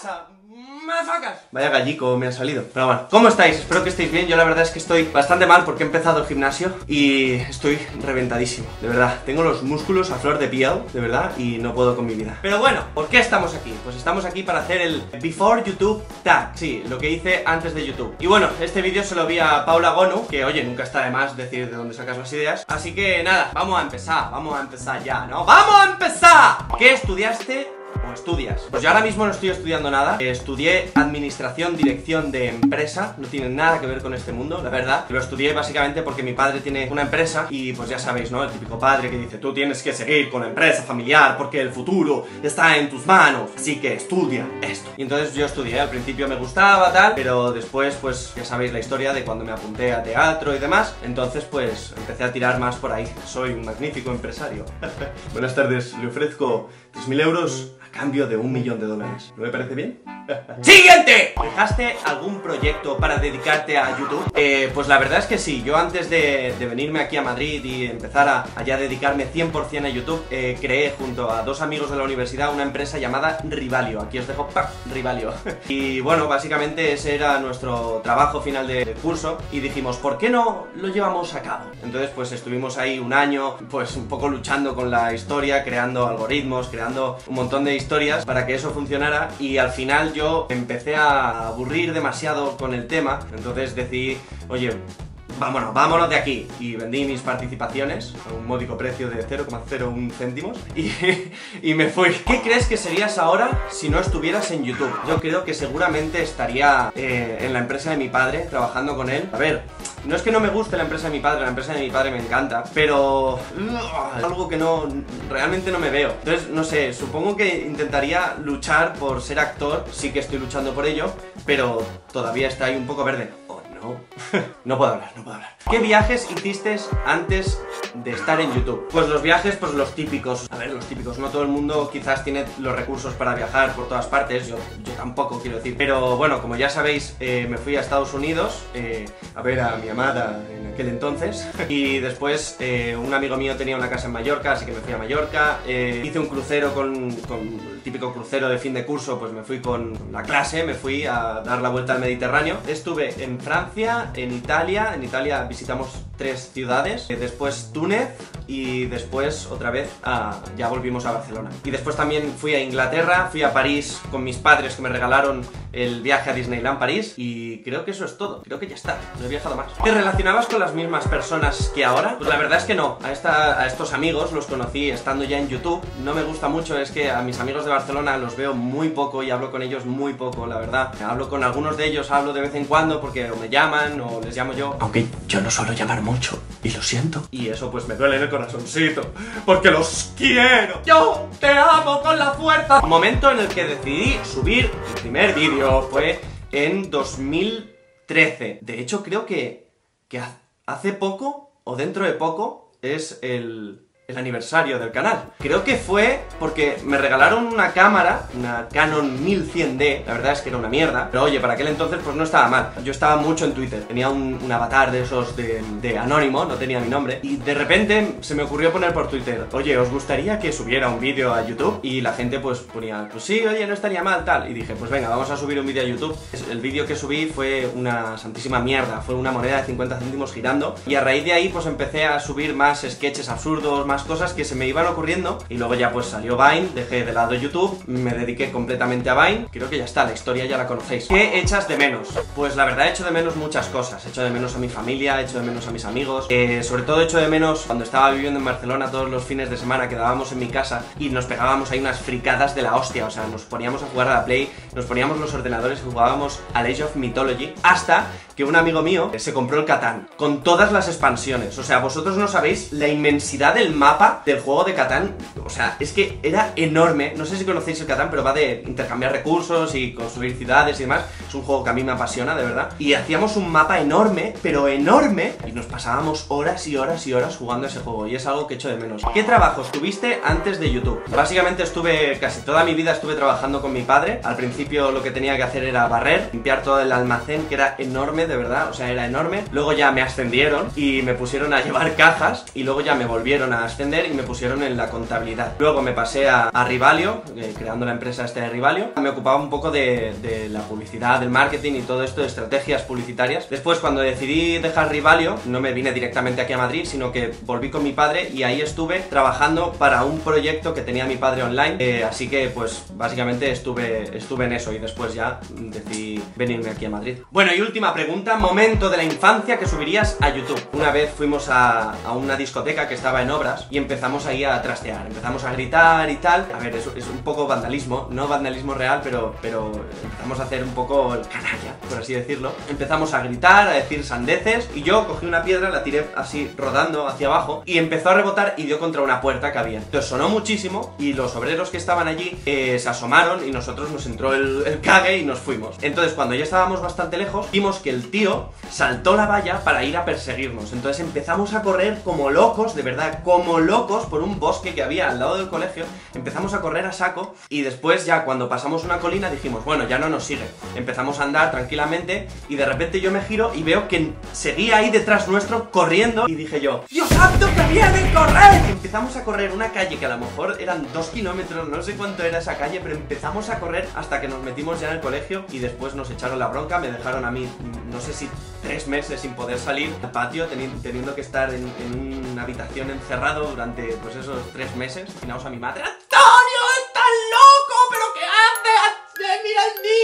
pasa? ¡Mafacas! Vaya gallico me ha salido. Pero bueno, ¿cómo estáis? Espero que estéis bien. Yo la verdad es que estoy bastante mal porque he empezado el gimnasio y estoy reventadísimo. De verdad, tengo los músculos a flor de piel, de verdad, y no puedo con mi vida. Pero bueno, ¿por qué estamos aquí? Pues estamos aquí para hacer el Before YouTube Tag. Sí, lo que hice antes de YouTube. Y bueno, este vídeo se lo vi a Paula Gonu, que oye, nunca está de más decir de dónde sacas las ideas. Así que nada, vamos a empezar ya, ¿no? ¡Vamos a empezar! ¿Qué estudiaste? ¿O estudias? Pues yo ahora mismo no estoy estudiando nada. Estudié administración, dirección de empresa. No tiene nada que ver con este mundo, la verdad. Lo estudié básicamente porque mi padre tiene una empresa. Y pues ya sabéis, ¿no? El típico padre que dice: tú tienes que seguir con la empresa familiar porque el futuro está en tus manos, así que estudia esto. Y entonces yo estudié. Al principio me gustaba, tal, pero después pues ya sabéis la historia de cuando me apunté a teatro y demás. Entonces pues empecé a tirar más por ahí. Soy un magnífico empresario. Buenas tardes, le ofrezco 3.000 euros a cambio de $1 millón. ¿No me parece bien? ¡Siguiente! ¿Dejaste algún proyecto para dedicarte a YouTube? Pues la verdad es que sí. Yo antes de venirme aquí a Madrid y empezar a ya dedicarme 100% a YouTube, creé junto a dos amigos de la universidad una empresa llamada Rivalio. Aquí os dejo Rivalio. Y bueno, básicamente ese era nuestro trabajo final de curso y dijimos, ¿por qué no lo llevamos a cabo? Entonces pues estuvimos ahí un año, pues un poco luchando con la historia, creando algoritmos, creando un montón de historias para que eso funcionara, y al final yo empecé a aburrir demasiado con el tema. Entonces decidí, oye, vámonos de aquí, y vendí mis participaciones a un módico precio de 0,01 céntimos y me fui. ¿Qué crees que serías ahora si no estuvieras en YouTube? Yo creo que seguramente estaría en la empresa de mi padre, trabajando con él. A ver, no es que no me guste la empresa de mi padre, la empresa de mi padre me encanta, pero algo que realmente no me veo. Entonces, no sé, supongo que intentaría luchar por ser actor. Sí que estoy luchando por ello, pero todavía está ahí un poco verde. No puedo hablar. ¿Qué viajes hiciste antes de estar en YouTube? Pues los viajes, pues los típicos. A ver, los típicos. No todo el mundo quizás tiene los recursos para viajar por todas partes. Yo tampoco, quiero decir. Pero bueno, como ya sabéis, me fui a Estados Unidos a ver a mi amada en aquel entonces. Y después un amigo mío tenía una casa en Mallorca, así que me fui a Mallorca. Hice un crucero con el típico crucero de fin de curso. Pues me fui con la clase, me fui a dar la vuelta al Mediterráneo. Estuve en Francia, en Italia visitamos 3 ciudades, después Túnez y después otra vez ya volvimos a Barcelona. Y después también fui a Inglaterra, fui a París con mis padres que me regalaron el viaje a Disneyland París, y creo que eso es todo, creo que ya está, no he viajado más. ¿Te relacionabas con las mismas personas que ahora? Pues la verdad es que no, a estos amigos los conocí estando ya en YouTube. No me gusta mucho, es que a mis amigos de Barcelona los veo muy poco y hablo con ellos muy poco, la verdad. Hablo con algunos de ellos, hablo de vez en cuando porque o me llaman o les llamo yo, aunque yo no suelo llamar mucho y lo siento, y eso pues me duele en el corazoncito porque los quiero. Yo te amo con la fuerza. El momento en el que decidí subir mi primer vídeo fue en 2013. De hecho creo que hace poco o dentro de poco es el aniversario del canal. Creo que fue porque me regalaron una cámara, una Canon 1100D. La verdad es que era una mierda, pero oye, para aquel entonces pues no estaba mal. Yo estaba mucho en Twitter, tenía un avatar de esos de anónimo, no tenía mi nombre, y de repente se me ocurrió poner por Twitter: oye, ¿os gustaría que subiera un vídeo a YouTube? Y la gente pues ponía, pues sí, oye, no estaría mal, tal. Y dije, pues venga, vamos a subir un vídeo a YouTube. El vídeo que subí fue una santísima mierda, fue una moneda de 50 céntimos girando, y a raíz de ahí pues empecé a subir más sketches absurdos, más cosas que se me iban ocurriendo, y luego ya pues salió Vine, dejé de lado YouTube, me dediqué completamente a Vine. Creo que ya está, la historia ya la conocéis. ¿Qué echas de menos? Pues la verdad echo de menos muchas cosas. Echo de menos a mi familia, echo de menos a mis amigos, sobre todo echo de menos cuando estaba viviendo en Barcelona. Todos los fines de semana quedábamos en mi casa y nos pegábamos ahí unas fricadas de la hostia. O sea, nos poníamos a jugar a la Play, nos poníamos los ordenadores y jugábamos al Age of Mythology, hasta que un amigo mío se compró el Catán con todas las expansiones. O sea, vosotros no sabéis la inmensidad del mapa del juego de Catán. O sea, es que era enorme. No sé si conocéis el Catán, pero va de intercambiar recursos y construir ciudades y demás. Es un juego que a mí me apasiona, de verdad. Y hacíamos un mapa enorme, pero enorme, y nos pasábamos horas y horas y horas jugando a ese juego, y es algo que echo de menos. ¿Qué trabajos tuviste antes de YouTube? Básicamente casi toda mi vida estuve trabajando con mi padre. Al principio lo que tenía que hacer era barrer, limpiar todo el almacén, que era enorme, de verdad, o sea, era enorme. Luego ya me ascendieron y me pusieron a llevar cajas, y luego ya me volvieron a ascender y me pusieron en la contabilidad. Luego me pasé a Rivalio, creando la empresa esta de Rivalio. Me ocupaba un poco de la publicidad, del marketing y todo esto de estrategias publicitarias. Después, cuando decidí dejar Rivalio, no me vine directamente aquí a Madrid, sino que volví con mi padre y ahí estuve trabajando para un proyecto que tenía mi padre online. Así que, pues, básicamente estuve en eso y después ya decidí venirme aquí a Madrid. Bueno, y última pregunta, momento de la infancia que subirías a YouTube. Una vez fuimos a una discoteca que estaba en obras y empezamos ahí a trastear, empezamos a gritar y tal. A ver, eso es un poco vandalismo, no vandalismo real, pero empezamos a hacer un poco el canalla, por así decirlo. Empezamos a gritar, a decir sandeces y yo cogí una piedra, la tiré así rodando hacia abajo y empezó a rebotar y dio contra una puerta que había. Entonces sonó muchísimo y los obreros que estaban allí se asomaron y nosotros nos entró el cague y nos fuimos. Entonces, cuando ya estábamos bastante lejos, vimos que el tío saltó la valla para ir a perseguirnos. Entonces empezamos a correr como locos, de verdad, como locos, por un bosque que había al lado del colegio. Empezamos a correr a saco y después ya cuando pasamos una colina dijimos, bueno, ya no nos sigue. Empezamos a andar tranquilamente y de repente yo me giro y veo que seguía ahí detrás nuestro corriendo y dije yo, ¡Dios santo, que vienen, correr! Y empezamos a correr una calle que a lo mejor eran 2 kilómetros, no sé cuánto era esa calle, pero empezamos a correr hasta que nos metimos ya en el colegio y después nos echaron la bronca, me dejaron a mí, no sé si 3 meses sin poder salir al patio, teniendo que estar en una habitación encerrado durante, pues esos 3 meses. Finaos a mi madre. ¡Antonio, estás loco! ¿Pero qué haces? ¡Mira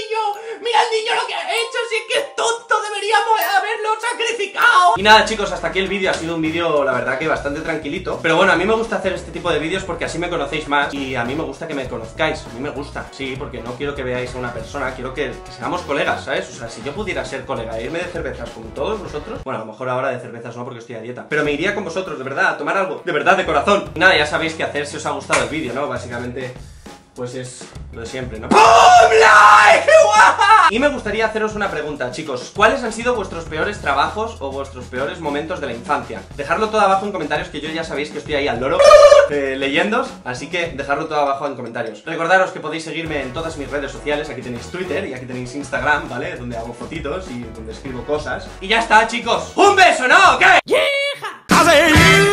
al niño lo que ha hecho! ¡Si es que es tonto! ¡Deberíamos haberlo sacrificado! Y nada, chicos, hasta aquí el vídeo. Ha sido un vídeo, la verdad, que bastante tranquilito. Pero bueno, a mí me gusta hacer este tipo de vídeos porque así me conocéis más y a mí me gusta que me conozcáis. A mí me gusta, sí, porque no quiero que veáis a una persona, quiero que seamos colegas, ¿sabes? O sea, si yo pudiera ser colega e irme de cervezas con todos vosotros, bueno, a lo mejor ahora de cervezas no porque estoy a dieta, pero me iría con vosotros, de verdad, a tomar algo, de verdad, de corazón. Y nada, ya sabéis qué hacer si os ha gustado el vídeo, ¿no? Básicamente, pues es lo de siempre, ¿no? ¡Pum! ¡Like! ¡Qué guapa! Y me gustaría haceros una pregunta, chicos. ¿Cuáles han sido vuestros peores trabajos o vuestros peores momentos de la infancia? Dejadlo todo abajo en comentarios, que yo ya sabéis que estoy ahí al loro leyéndos, así que dejadlo todo abajo en comentarios. Recordaros que podéis seguirme en todas mis redes sociales. Aquí tenéis Twitter y aquí tenéis Instagram, ¿vale? Donde hago fotitos y donde escribo cosas. Y ya está, chicos. ¡Un beso, ¿no? ¿Qué? ¡Yeah!